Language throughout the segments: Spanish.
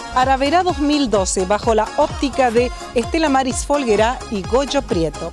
Araberá 2012, bajo la óptica de Estela Maris Folguerá y Goyo Prieto.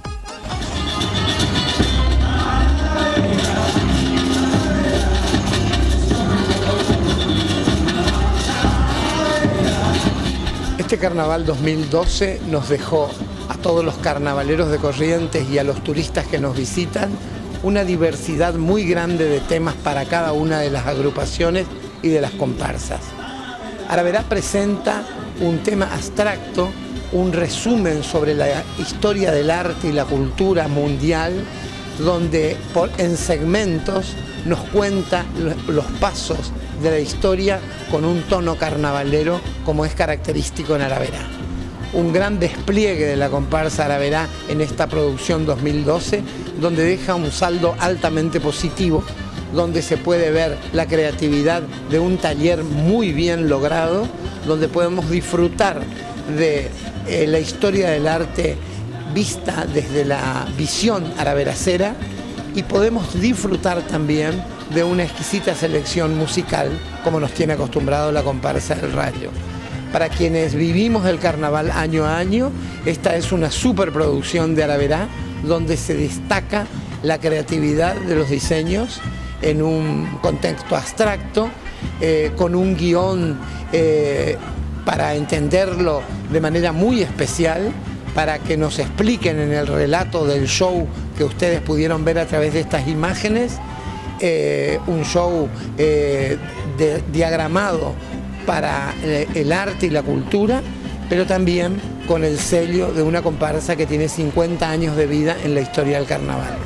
Este Carnaval 2012 nos dejó a todos los carnavaleros de Corrientes y a los turistas que nos visitan una diversidad muy grande de temas para cada una de las agrupaciones y de las comparsas. Araberá presenta un tema abstracto, un resumen sobre la historia del arte y la cultura mundial, donde en segmentos nos cuenta los pasos de la historia con un tono carnavalero como es característico en Araberá. Un gran despliegue de la comparsa Araberá en esta producción 2012, donde deja un saldo altamente positivo, donde se puede ver la creatividad de un taller muy bien logrado, donde podemos disfrutar de la historia del arte vista desde la visión araberacera y podemos disfrutar también de una exquisita selección musical como nos tiene acostumbrado la comparsa del Rayo. Para quienes vivimos el carnaval año a año, esta es una superproducción de Araberá donde se destaca la creatividad de los diseños en un contexto abstracto, con un guión para entenderlo de manera muy especial, para que nos expliquen en el relato del show que ustedes pudieron ver a través de estas imágenes, un show diagramado para el arte y la cultura, pero también con el sello de una comparsa que tiene 50 años de vida en la historia del carnaval.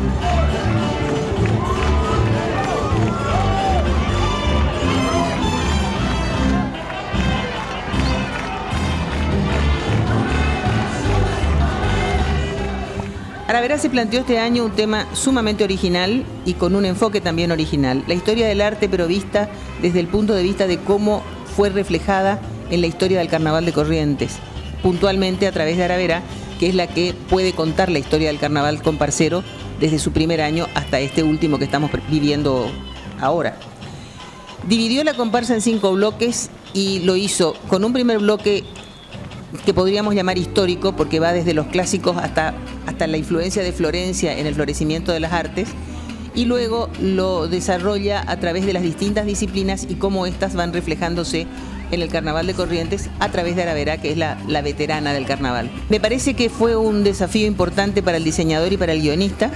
Araberá se planteó este año un tema sumamente original y con un enfoque también original. La historia del arte, pero vista desde el punto de vista de cómo fue reflejada en la historia del Carnaval de Corrientes, puntualmente a través de Araberá, que es la que puede contar la historia del carnaval comparsero desde su primer año hasta este último que estamos viviendo ahora. Dividió la comparsa en 5 bloques y lo hizo con un primer bloque que podríamos llamar histórico, porque va desde los clásicos hasta la influencia de Florencia en el florecimiento de las artes, y luego lo desarrolla a través de las distintas disciplinas y cómo éstas van reflejándose en el Carnaval de Corrientes a través de Araberá, que es la veterana del carnaval. Me parece que fue un desafío importante para el diseñador y para el guionista,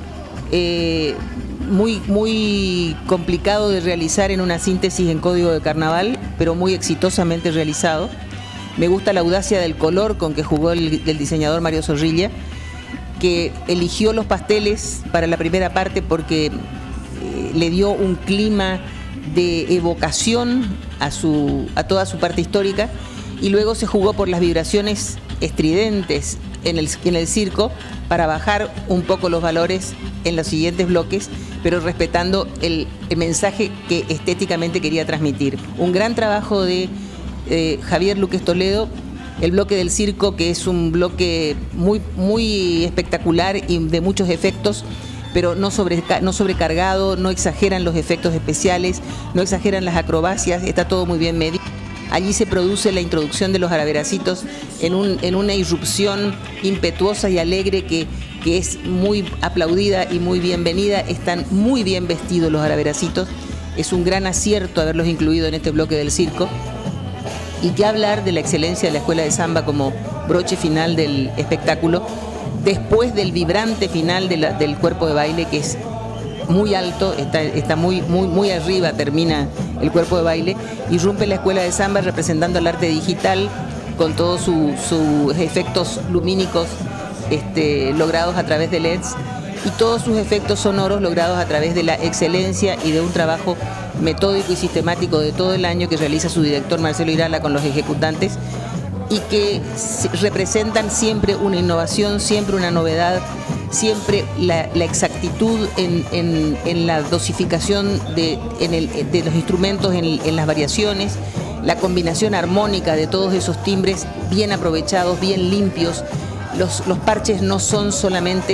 muy complicado de realizar en una síntesis en código de carnaval, pero muy exitosamente realizado. Me gusta la audacia del color con que jugó el diseñador Mario Zorrilla, que eligió los pasteles para la primera parte porque le dio un clima de evocación a toda su parte histórica, y luego se jugó por las vibraciones estridentes en el circo para bajar un poco los valores en los siguientes bloques, pero respetando el mensaje que estéticamente quería transmitir. Un gran trabajo de Javier Luques Toledo, el bloque del circo, que es un bloque muy espectacular y de muchos efectos, pero no sobrecargado, no exageran los efectos especiales, no exageran las acrobacias, está todo muy bien medido. Allí se produce la introducción de los araveracitos en una irrupción impetuosa y alegre que es muy aplaudida y muy bienvenida. Están muy bien vestidos los araveracitos, es un gran acierto haberlos incluido en este bloque del circo. Y qué hablar de la excelencia de la Escuela de Samba como broche final del espectáculo, después del vibrante final del cuerpo de baile, que es muy alto, está muy arriba, termina el cuerpo de baile, irrumpe la Escuela de Samba representando el arte digital con todos sus efectos lumínicos logrados a través de LEDs, y todos sus efectos sonoros logrados a través de la excelencia y de un trabajo metódico y sistemático de todo el año que realiza su director Marcelo Irala con los ejecutantes, y que representan siempre una innovación, siempre una novedad, siempre la exactitud en la dosificación de los instrumentos, en las variaciones, la combinación armónica de todos esos timbres bien aprovechados, bien limpios. Los parches no son solamente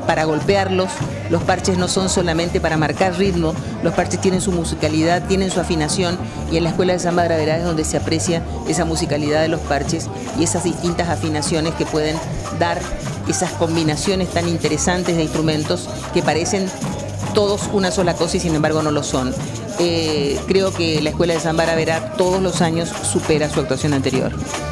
para golpearlos, los parches no son solamente para marcar ritmo, los parches tienen su musicalidad, tienen su afinación, y en la Escuela de Samba Graverá es donde se aprecia esa musicalidad de los parches y esas distintas afinaciones que pueden dar esas combinaciones tan interesantes de instrumentos que parecen todos una sola cosa y sin embargo no lo son. Creo que la Escuela de Samba Graverá todos los años supera su actuación anterior.